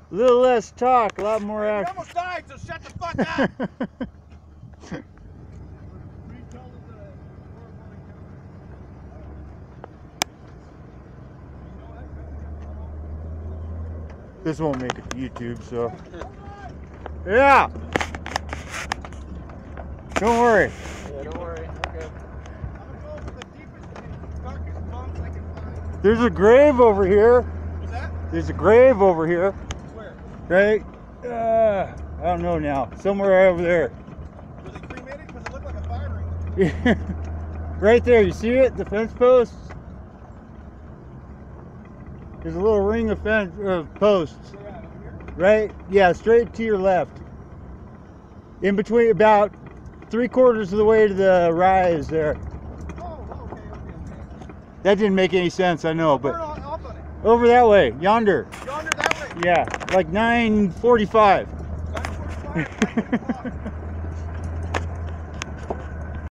A little less talk, a lot more You action. almost died, so shut the fuck up. This won't make it to YouTube, so. Yeah! Don't worry. Yeah, don't worry. Okay. There's a grave over here. What's that? There's a grave over here. Where? Right? I don't know now. Somewhere over there. Was it cremated? Because it looked like a fire ring. Right there, you see it? The fence posts? There's a little ring of fence posts. Yeah, over here? Right? Yeah, straight to your left. In between, about 3/4 of the way to the rise there. Oh, okay. That didn't make any sense, I know, Turn but off on it. over that way, yonder. Yonder that way. Yeah, like 9:45. 9:45.